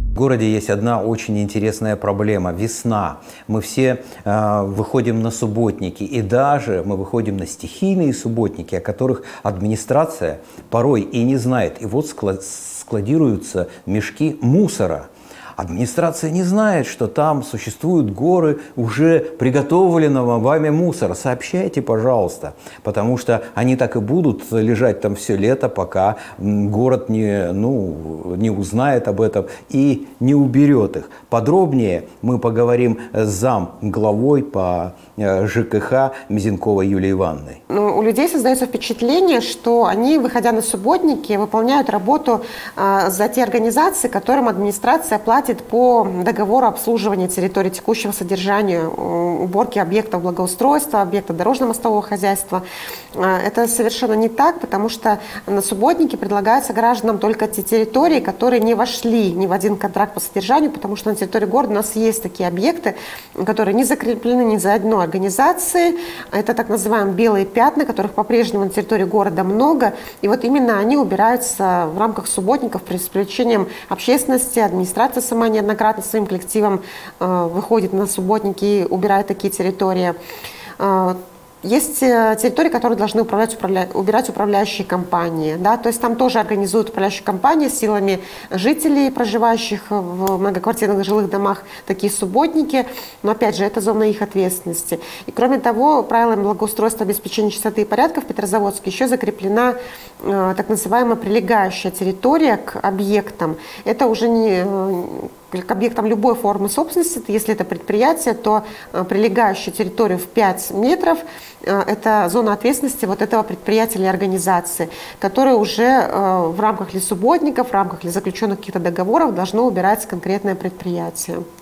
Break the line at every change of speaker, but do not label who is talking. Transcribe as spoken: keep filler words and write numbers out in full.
В городе есть одна очень интересная проблема – весна. Мы все э, выходим на субботники, и даже мы выходим на стихийные субботники, о которых администрация порой и не знает. И вот складируются мешки мусора. Администрация не знает, что там существуют горы уже приготовленного вами мусора. Сообщайте, пожалуйста, потому что они так и будут лежать там все лето, пока город не, ну, не узнает об этом и не уберет их. Подробнее мы поговорим с замглавой по ЖКХ Мизенковой Юлией Ивановной.
Ну, у людей создается впечатление, что они, выходя на субботники, выполняют работу э, за те организации, которым администрация платит по договору обслуживания территории текущего содержания, уборки объектов благоустройства, объектов дорожно-мостового хозяйства. Это совершенно не так, потому что на субботники предлагаются гражданам только те территории, которые не вошли ни в один контракт по содержанию, потому что на территории города у нас есть такие объекты, которые не закреплены ни за одной организацией. Это так называемые белые пятна, которых по-прежнему на территории города много. И вот именно они убираются в рамках субботников при привлечением общественности, администрации сама неоднократно своим коллективом э, выходит на субботники и убирает такие территории. Э, Есть территории, которые должны управлять, управля... убирать управляющие компании. Да? То есть там тоже организуют управляющие компании силами жителей, проживающих в многоквартирных жилых домах, такие субботники. Но опять же, это зона их ответственности. И кроме того, правилами благоустройства, обеспечения чистоты и порядка в Петрозаводске еще закреплена э, так называемая прилегающая территория к объектам. Это уже не... Э, к объектам любой формы собственности, если это предприятие, то э, прилегающую территорию в пять метров э, это зона ответственности вот этого предприятия или организации, которая уже э, в рамках ли субботников, в рамках ли заключенных каких-то договоров должно убирать конкретное предприятие.